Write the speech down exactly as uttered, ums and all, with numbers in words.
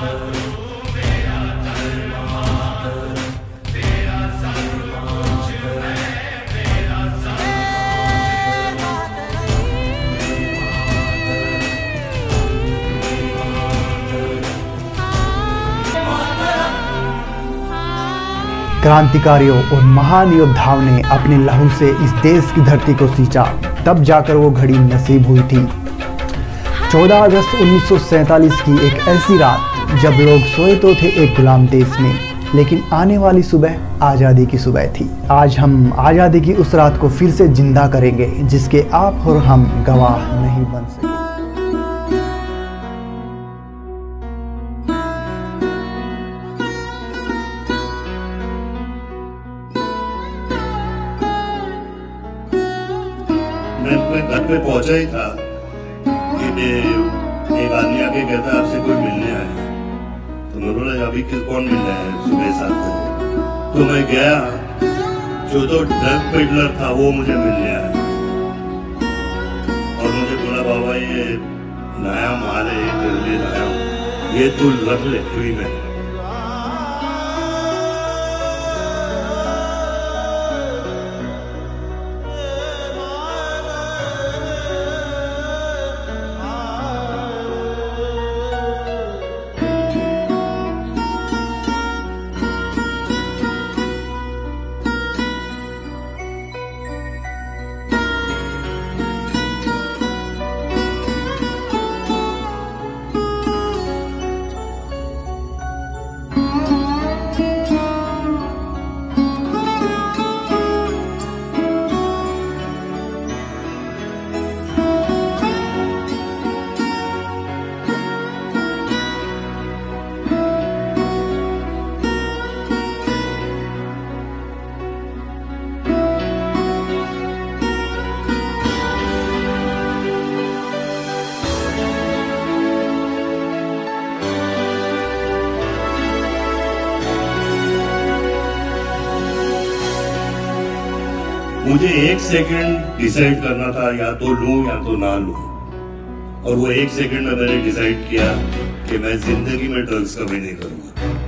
क्रांतिकारियों और महान योद्धाओं ने अपने लहू से इस देश की धरती को सींचा, तब जाकर वो घड़ी नसीब हुई थी। चौदह अगस्त उन्नीस सौ सैंतालीस की एक ऐसी रात जब लोग सोए तो थे एक गुलाम देश में, लेकिन आने वाली सुबह आज़ादी की सुबह थी। आज हम आज़ादी की उस रात को फिर से जिंदा करेंगे जिसके आप और हम गवाह नहीं बन सके। मैं अपने घर पे पहुंचा ही था कि एक आदमी आके कहता आपसे कोई मिलने आया। तो मैं बोला अभी किस कौन मिलने आया सुबह सात बजे। तो मैं गया, जो तो ड्रग पेडलर था वो मुझे मिलने आया और मुझे बोला बाबा ये नया माल है, तेरे लिए लाया हूं, ये तू रख ले फ्री में। मुझे एक सेकंड डिसाइड करना था, या तो लूं या तो ना लूं, और वो एक सेकंड में मैंने डिसाइड किया कि मैं जिंदगी में ड्रग्स कभी नहीं करूंगा।